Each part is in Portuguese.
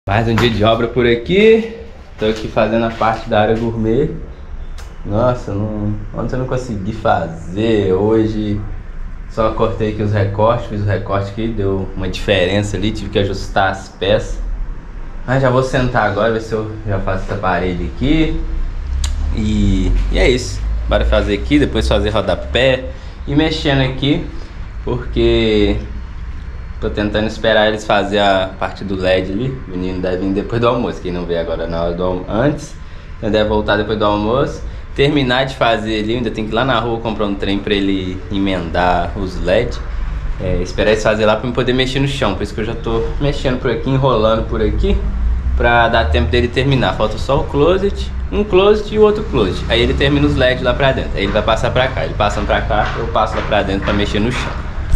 Mais um dia de obra por aqui. Tô aqui fazendo a parte da área gourmet. Nossa, ontem eu não consegui fazer. Hoje só cortei aqui os recortes. Fiz o recorte aqui, deu uma diferença ali. Tive que ajustar as peças. Mas já vou sentar agora, ver se eu já faço essa parede aqui. E é isso. Bora fazer aqui, depois fazer rodapé. E mexendo aqui, porque tô tentando esperar eles fazer a parte do LED ali. O menino deve vir depois do almoço. Quem não veio agora na hora do almoço, antes, ele deve voltar depois do almoço. Terminar de fazer ali, ainda tem que ir lá na rua comprar um trem pra ele emendar os LED. Esperar eles fazer lá pra eu poder mexer no chão. Por isso que eu já tô mexendo por aqui, enrolando por aqui, pra dar tempo dele terminar. Falta só o closet, um closet e o outro closet. Aí ele termina os LEDs lá pra dentro. Aí ele vai passar pra cá. Ele passando pra cá, eu passo lá pra dentro pra mexer no chão.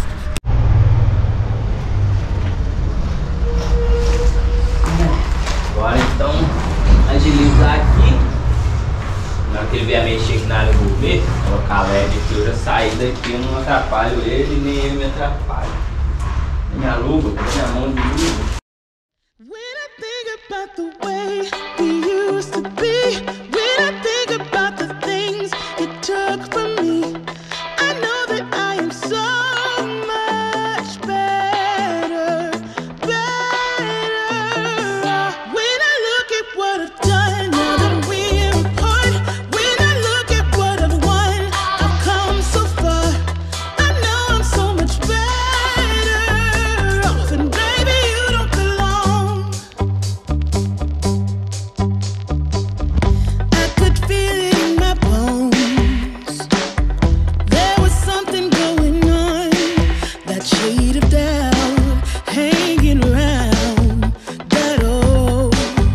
Agora então, agilizar aqui. Na hora que ele vier mexer aqui na área gourmet, colocar LED aqui, eu já saí daqui, eu não atrapalho ele, nem ele me atrapalha. Minha luva, minha mão de luva. When I think about the way we used to be, when I think about the things you took from me, I know that I am so much better, better. When I look at what I've done, now that we're apart, when I look at what I've won, I've come so far, I know I'm so much better off, and baby, you don't belong. I could feel it in my bones. There was something going on, that shade of doubt hanging around that old.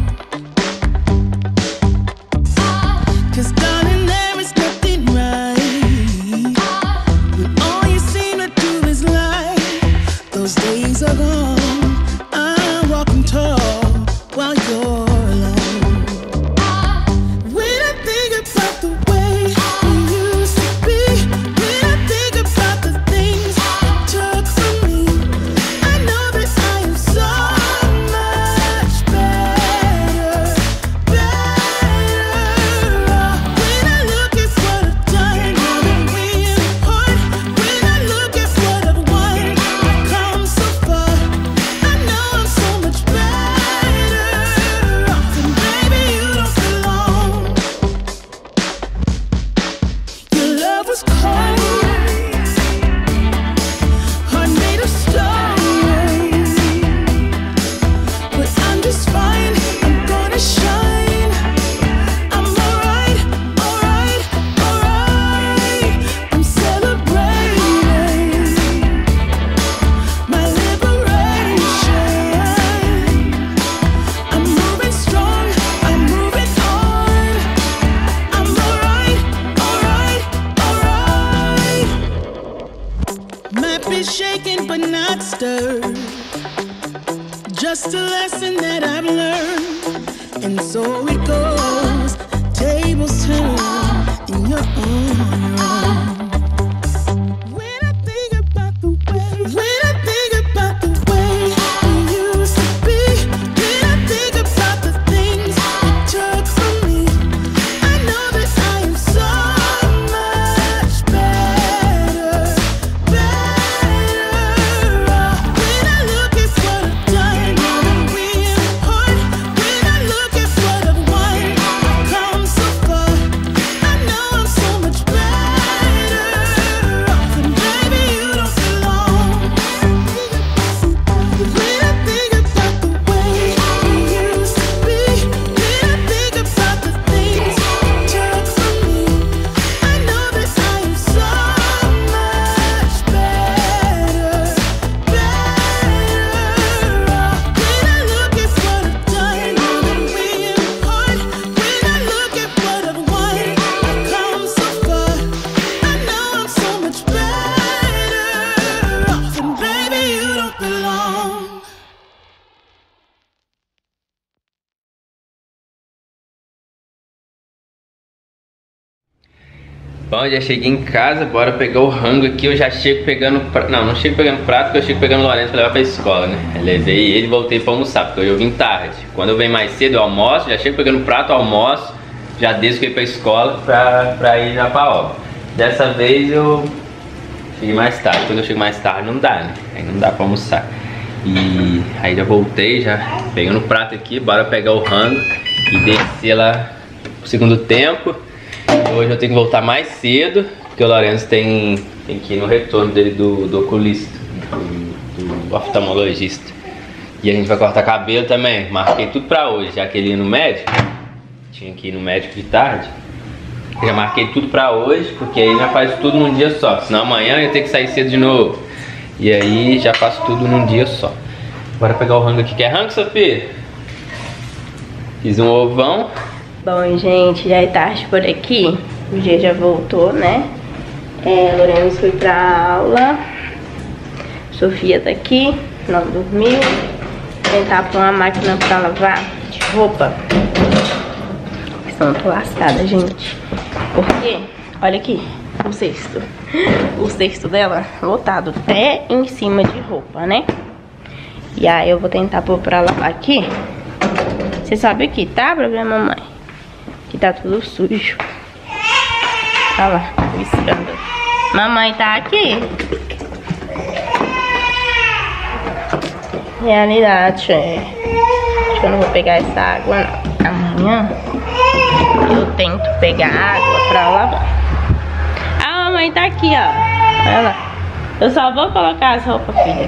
'Cause darling, there is nothing right when all you seem to do is lie. Those days are gone. I'm walking tall while you're alone. When I think about the way we used to be, when I think about the things you took from me, I know that I am so much better, better. When I look at what I've done, now that we're apart, when I look at what I've won, I've come so far, I know I'm so much better off, and baby, you don't belong. Your love was cold, heart made of stone, but I'm just fine, I'm gonna shine. I'm alright, alright, alright. I'm celebrating my liberation. I'm moving strong, I'm moving on. I'm alright, alright, alright. Might be shaken but not stirred. Just a lesson that I've learned, and so it goes. Tables turn, and you're on your own. When I think about the way, when I think about the way we used to be, when I think about the things you took from me, I know that I am so much better, better. When I look at what I've done, now that we're apart, when I look at what I've won, I've come so far, I know I'm so much better. Bom, já cheguei em casa, bora pegar o rango aqui. Eu já chego pegando prato. Não chego pegando prato, porque eu chego pegando o Lourenço pra levar pra escola, né? Eu levei ele e voltei pra almoçar, porque hoje eu vim tarde. Quando eu venho mais cedo, eu almoço, já chego pegando prato, almoço, já desço com ele pra escola pra ir já pra obra. Dessa vez eu cheguei mais tarde. Quando eu chego mais tarde não dá, né? Aí não dá pra almoçar. E aí já voltei, já pegando o prato aqui, bora pegar o rango e descer lá pro segundo tempo. Hoje eu tenho que voltar mais cedo, porque o Lourenço tem que ir no retorno dele do oculista, do oftalmologista. E a gente vai cortar cabelo também. Marquei tudo pra hoje, já que ele ia no médico. Tinha que ir no médico de tarde. Eu já marquei tudo pra hoje, porque aí já faz tudo num dia só. Senão amanhã eu ia ter que sair cedo de novo. E aí já faço tudo num dia só. Bora pegar o rango aqui. Quer rango, Sofia? Fiz um ovão. Bom, gente, já é tarde por aqui. O dia já voltou, né? Lourenço foi pra aula. Sofia tá aqui, não dormiu. Vou tentar pôr uma máquina pra lavar de roupa. Senão eu tô lascada, gente. Porque, olha aqui, o cesto. O cesto dela lotado até em cima de roupa, né? E aí eu vou tentar pôr pra lavar aqui. Você sobe aqui, tá? Pra ver a mamãe. Que tá tudo sujo. Olha lá, o escândalo. Mamãe tá aqui. Realidade, acho que eu não vou pegar essa água não. Amanhã eu tento pegar água pra lavar. A mamãe tá aqui, ó. Olha lá. Eu só vou colocar as roupas, filha.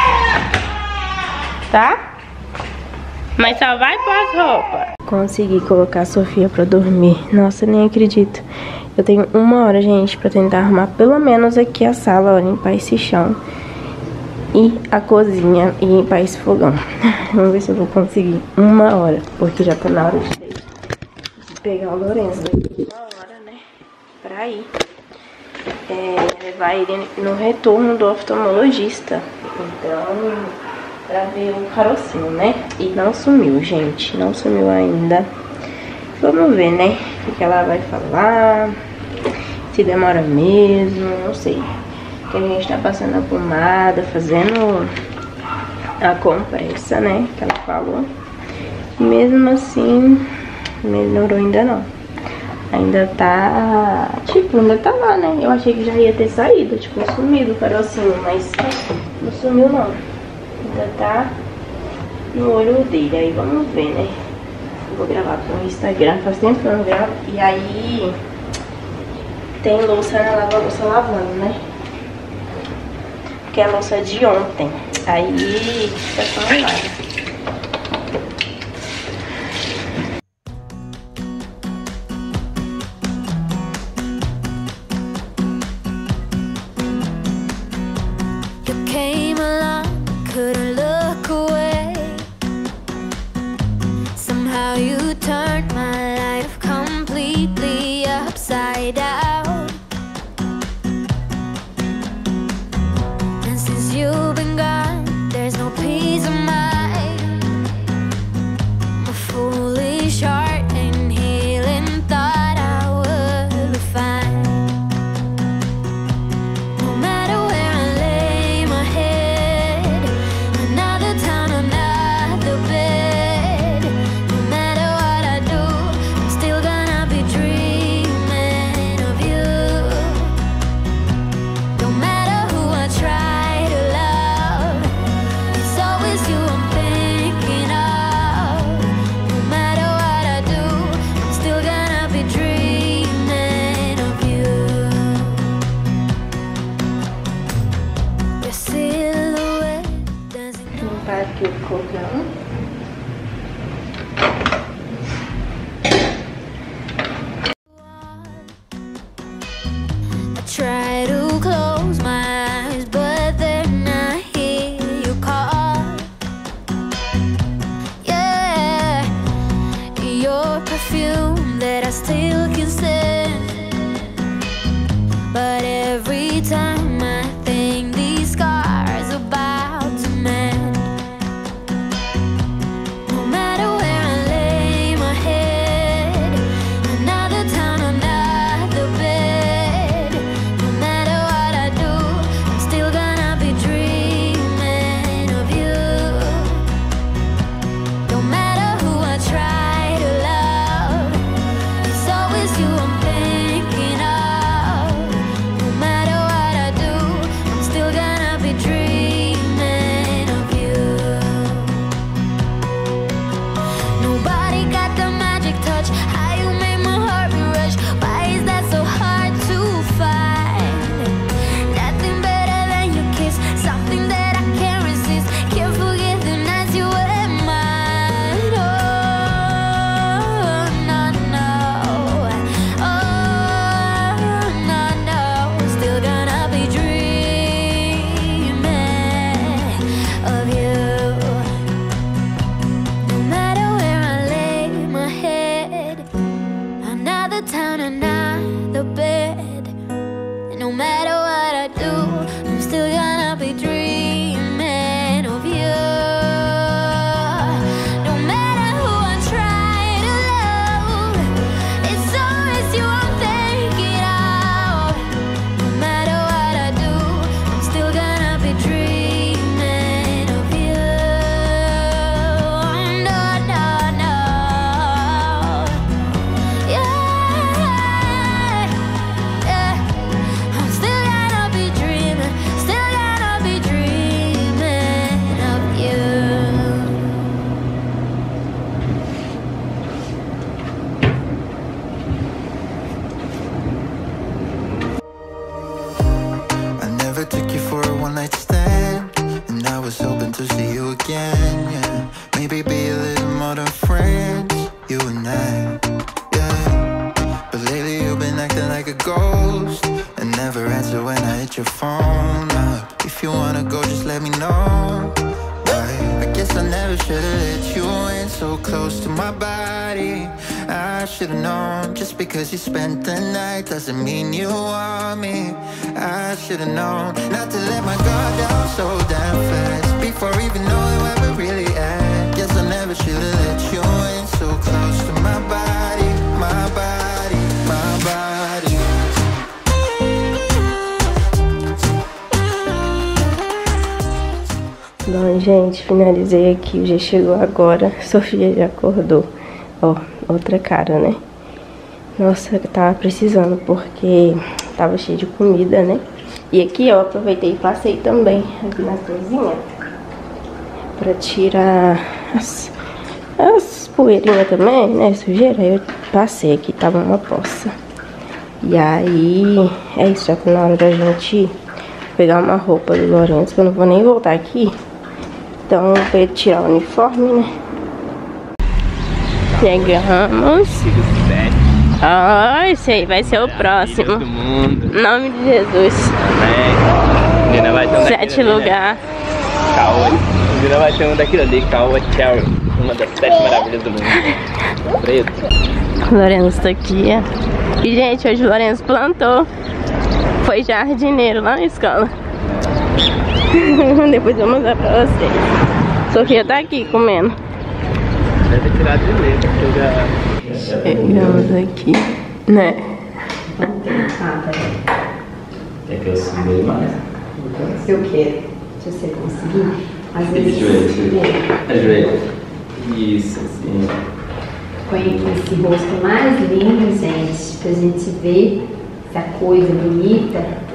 Tá? Mas só vai pôr as roupas. Consegui colocar a Sofia pra dormir. Nossa, nem acredito. Eu tenho 1 hora, gente, pra tentar arrumar pelo menos aqui a sala, ó, limpar esse chão. E a cozinha e limpar esse fogão. Vamos ver se eu vou conseguir 1 hora. Porque já tá na hora de pegar o Lourenço. Daqui 1 hora, né? Pra ir. Levar ele no retorno do oftalmologista. Então, pra ver o carocinho, né? E não sumiu, gente. Não sumiu ainda. Vamos ver, né? O que ela vai falar. Se demora mesmo, não sei. Que a gente tá passando a pomada, fazendo a compressa, né? Que ela falou. E mesmo assim, melhorou ainda não. Ainda tá... Tipo, ainda tá lá, né? Eu achei que já ia ter saído, tipo, sumido o carocinho, mas não sumiu não. Ainda tá no olho dele. Aí vamos ver, né? Eu vou gravar pro Instagram, faz tempo que eu não gravo. E aí tem louça na lava-louça lavando, né? Que é a louça de ontem. Aí fica só lá. Aqui o fogão. Try to close my eyes, but then I hear you call. Yeah, your perfume that I still can stand. But every time I think these scars about to mend. Bed, another town, another bed. than friends, you and I, yeah. But lately you've been acting like a ghost and never answer when I hit your phone up. If you wanna go, just let me know. I guess I never should've let you in so close to my body. I should've known, just because you spent the night doesn't mean you want me. I should've known not to let my guard down so damn fast before even knowing where we're really at. Guess I never should've let you in so close to my body, my body, my body. Bom, gente, finalizei aqui, o dia chegou agora. Sofia já acordou. Ó, outra cara, né? Nossa, eu tava precisando porque tava cheio de comida, né? E aqui, ó, aproveitei e passei também aqui na cozinha pra tirar as poeirinhas também, né? Sujeira. Aí eu passei aqui, tava uma poça. E aí, é isso, já tá na hora da gente pegar uma roupa do Lourenço, que eu não vou nem voltar aqui. Então, pra ele tirar o uniforme, né? Chegamos. Esse aí vai ser o próximo. Do mundo. Em nome de Jesus. Amém. Menina vai ter um 7 lugar. Caoa. Menina vai ter um daquilo ali, Caoa Cherry. Uma das 7 maravilhas do mundo. Preto. O Lourenço tá aqui, ó. E, gente, hoje o Lourenço plantou. Foi jardineiro lá na escola. Depois eu vou mostrar pra vocês. Sofia tá aqui comendo. Deve ter tirado de letra, porque eu já... Chegamos aqui, né? Quer que eu suba ele mais? Se eu quero, se você conseguir, às vezes... Ajoelha. Isso, assim. Põe esse rosto mais lindo, gente, pra gente ver essa coisa bonita.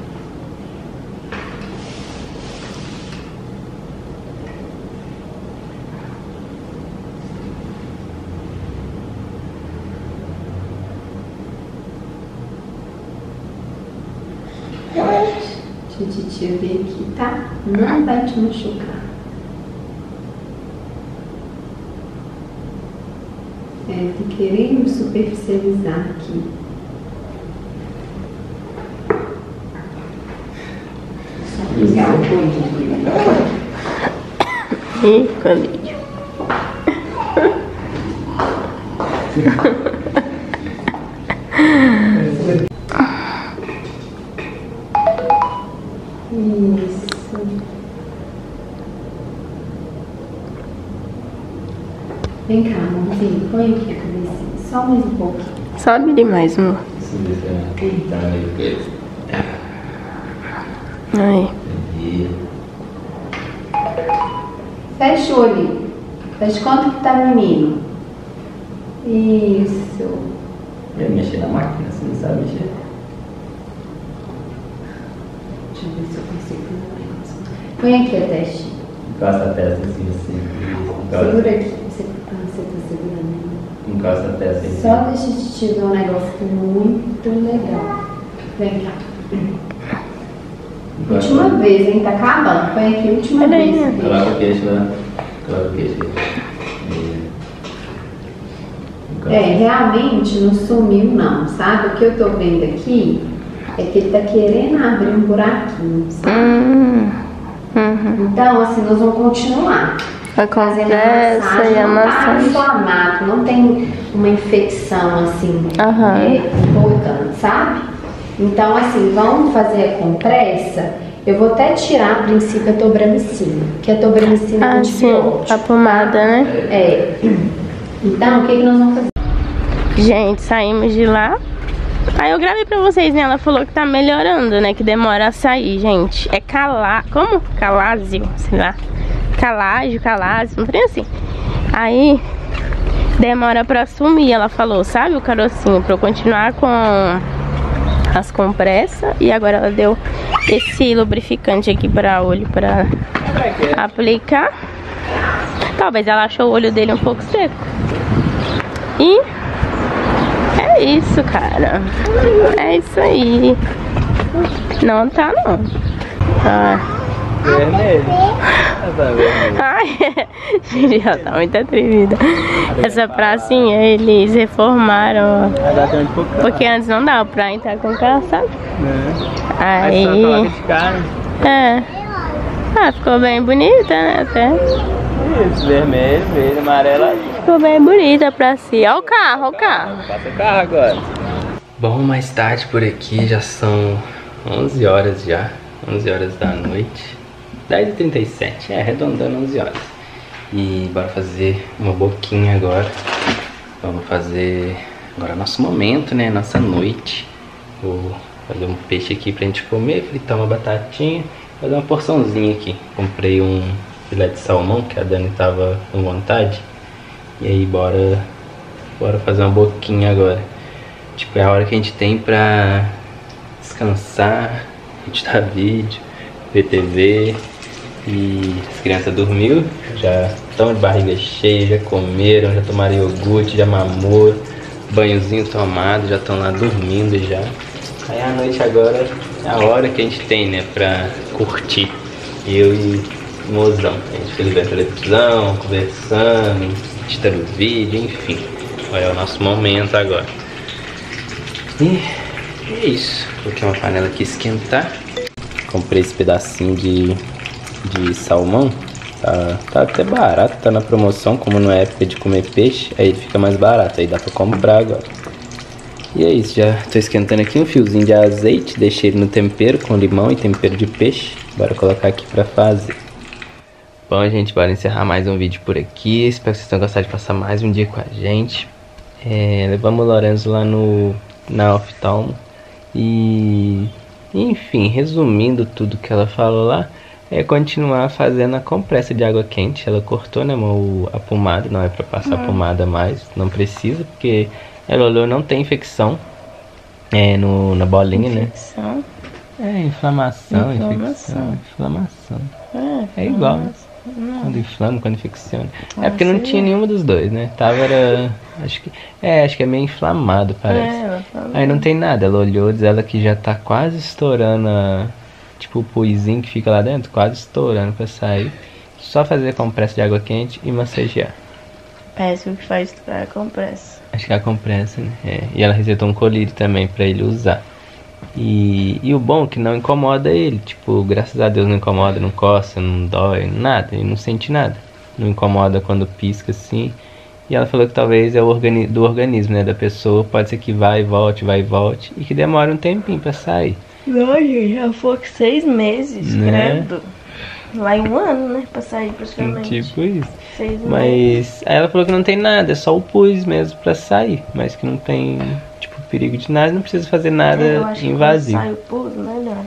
Deixa a titia ver aqui, tá? Não vai te machucar. Tô querendo superficializar aqui. Só pegar o olho. Ih, colírio. Isso. Vem cá, amorzinho, põe aqui a cabecinha, só mais um pouquinho. Sobe demais, amor. Tá meio preto. Aí. Fecha o olho. Faz conta que tá menino. Isso. Vai mexer na máquina, você não sabe mexer. Deixa eu ver se eu consigo. Põe aqui a testinha. Encosta a testa assim. Segura aqui. Você tá segurando. Encosta a testa assim. Só deixa eu te ver um negócio muito legal. Vem cá. Última vez, hein? Tá acabando. Põe aqui, última vez. Coloca o queixo lá. Coloca o queixo. Realmente não sumiu não, sabe? O que eu tô vendo aqui é que ele tá querendo abrir um buraquinho, sabe? Então, assim, nós vamos continuar. A conversa e a massagem. Não tá inflamado, não tem uma infecção, assim, importante, sabe? Então, assim, vamos fazer a compressa. Eu vou até tirar, a princípio, a tobramicina, que a tobramicina é antibiótico. A pomada, né? Então, o que nós vamos fazer? Gente, saímos de lá. Aí eu gravei pra vocês, né? Ela falou que tá melhorando, né? Que demora a sair, gente. É como? Calásio, sei lá. Calásio, não tem assim. Aí demora pra sumir, ela falou, sabe? O carocinho, pra eu continuar com as compressas. E agora ela deu esse lubrificante aqui pra olho pra aplicar. Talvez ela achou o olho dele um pouco seco. E é isso, cara. É isso aí. Não tá, não. Vermelho. Ai, gente, ela tá muito atrevida. Essa pracinha eles reformaram, porque antes não dava pra entrar com o carro, sabe? Aí... Ah, ficou bem bonita, né? Até. Isso, vermelho, verde, amarelo, azul. Ficou bem bonita a pracinha. Olha o carro, olha o carro. Passa o carro agora. Bom, mais tarde por aqui, já são 11 horas já. 11 horas da noite. 10h37, arredondando 11 horas. E bora fazer uma boquinha agora. Vamos fazer agora nosso momento, né? Nossa noite. Vou fazer um peixe aqui pra gente comer, fritar uma batatinha. Fazer uma porçãozinha aqui. Comprei um filé de salmão que a Dani tava com vontade. E aí bora fazer uma boquinha agora. Tipo, é a hora que a gente tem pra descansar, editar vídeo, ver TV. E as crianças dormiu, já estão de barriga cheia, já comeram, já tomaram iogurte, já mamou, banhozinho tomado, já estão lá dormindo já. Aí a noite agora é a hora que a gente tem, né, pra curtir. Eu e o mozão. A gente fica vendo televisão, conversando, editando vídeo, enfim. É o nosso momento agora. E é isso. Coloquei uma panela aqui esquentar. Comprei esse pedacinho de salmão. Tá até barato, tá na promoção, como não é época de comer peixe, aí ele fica mais barato, aí dá pra comprar agora. E é isso, já tô esquentando aqui um fiozinho de azeite, deixei ele no tempero com limão e tempero de peixe. Bora colocar aqui pra fazer. Bom, gente, bora encerrar mais um vídeo por aqui. Espero que vocês tenham gostado de passar mais um dia com a gente. Levamos o Lorenzo lá na oftalmo. E enfim, resumindo tudo que ela falou lá, é continuar fazendo a compressa de água quente. Ela cortou, né, a pomada, não é pra passar pomada mais, não precisa, porque ela olhou, não tem infecção na bolinha, infecção. Né? Inflamação. É igual, né? Quando inflama, quando infecciona. É porque não tinha nenhuma dos dois, né? Acho que é meio inflamado, parece. Aí não tem nada, ela olhou, diz ela que já tá quase estourando tipo o puizinho que fica lá dentro, quase estourando pra sair. Só fazer compressa de água quente e massagear. Parece o que faz estourar a compressa. Acho que é a compressa, né? E ela receitou um colírio também pra ele usar. E o bom é que não incomoda ele. Tipo, graças a Deus não incomoda, não coça, não dói, nada. Ele não sente nada. Não incomoda quando pisca assim. E ela falou que talvez é do organismo, né, da pessoa. Pode ser que vai e volte. E que demora um tempinho pra sair. Não, gente, já foi 6 meses, né? Credo. Lá em 1 ano, né, pra sair praticamente. Tipo isso. 6 meses. Mas aí ela falou que não tem nada, é só o pus mesmo pra sair. Mas que não tem, tipo, perigo de nada, não precisa fazer nada eu acho invasivo. Que sai o pus, melhor.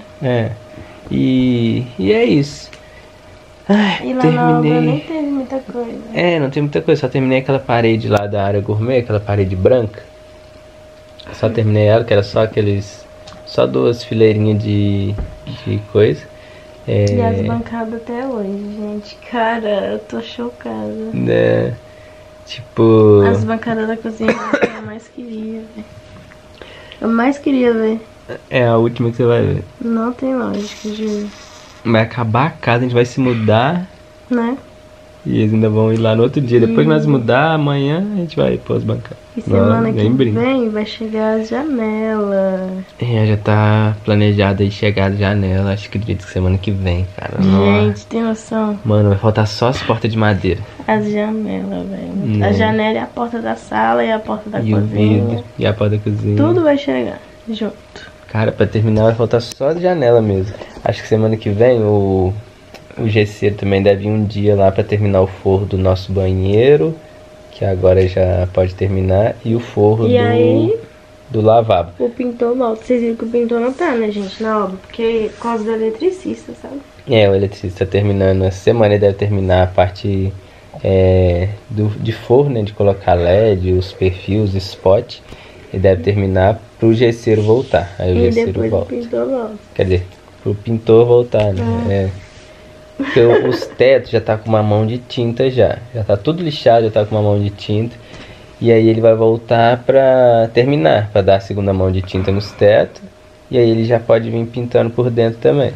E é isso. Ai, e lá terminei. na obra nem teve muita coisa. Não tem muita coisa, só terminei aquela parede lá da área gourmet, aquela parede branca. Só terminei ela, que era só 2 fileirinhas de coisa. E as bancadas até hoje, gente. Cara, eu tô chocada. Tipo... As bancadas da cozinha eu mais queria ver. Eu mais queria ver. É a última que você vai ver. Não tem lógica, juro. Vai acabar a casa, a gente vai se mudar. Né? E eles ainda vão ir lá no outro dia. Depois que nós mudar, amanhã a gente vai pôr as bancadas. E semana que vem vai chegar as janelas. Já tá planejado aí chegar as janelas. Acho que acredito que semana que vem, cara. Gente, tem noção? Mano, vai faltar só as portas de madeira. As janelas, velho. A janela é a porta da sala e a porta da cozinha. O vidro e a porta da cozinha. Tudo vai chegar junto. Cara, pra terminar vai faltar só as janelas mesmo. Acho que semana que vem o gesseiro também deve ir um dia lá pra terminar o forro do nosso banheiro, que agora já pode terminar, e o forro do lavabo. O pintor volta. Vocês viram que o pintor não tá, né, gente, na obra, porque por causa do eletricista, sabe? O eletricista tá terminando essa semana, ele deve terminar a parte de forro, né, de colocar LED, os perfis, spot. Ele deve terminar pro gesseiro voltar. Aí o gesseiro volta. O pintor volta. Quer dizer, pro pintor voltar, né? Porque os tetos já tá com uma mão de tinta já tá tudo lixado, já tá com uma mão de tinta. E aí ele vai voltar pra terminar, pra dar a segunda mão de tinta nos tetos. E aí ele já pode vir pintando por dentro também.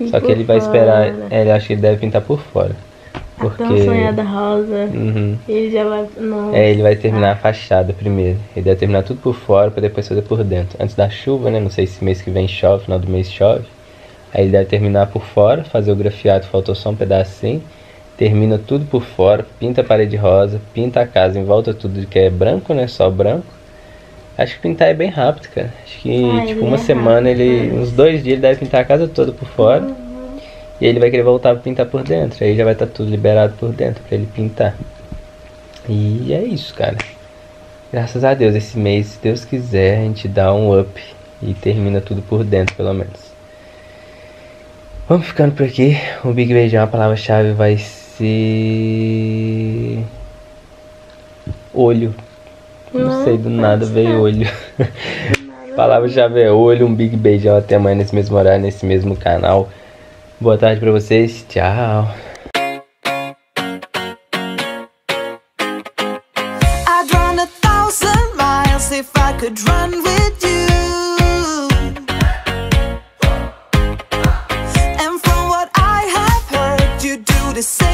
Só que ele vai esperar, ele acha que ele deve pintar por fora. Porque... A tão sonhada rosa. Ele já vai... Nossa. Ele vai terminar a fachada primeiro. Ele deve terminar tudo por fora pra depois fazer por dentro. Antes da chuva, né? Não sei se mês que vem chove, final do mês chove. Aí ele deve terminar por fora, fazer o grafiado, faltou só um pedacinho. Termina tudo por fora, pinta a parede rosa, pinta a casa em volta tudo que é branco, né? Só branco. Acho que pintar é bem rápido, cara. Acho que tipo uma semana, uns 2 dias ele deve pintar a casa toda por fora. E ele vai querer voltar pra pintar por dentro. Aí já vai estar tudo liberado por dentro pra ele pintar. E é isso, cara. Graças a Deus, esse mês, se Deus quiser, a gente dá um up e termina tudo por dentro, pelo menos. Vamos ficando por aqui. O Big Beijão, a palavra-chave vai ser... olho. Não sei, do nada veio olho. A palavra-chave é olho. Um Big Beijão, até amanhã nesse mesmo horário, nesse mesmo canal. Boa tarde pra vocês. Tchau. I'd run 1,000 miles if I could run with you. And from what I have heard, you do the same.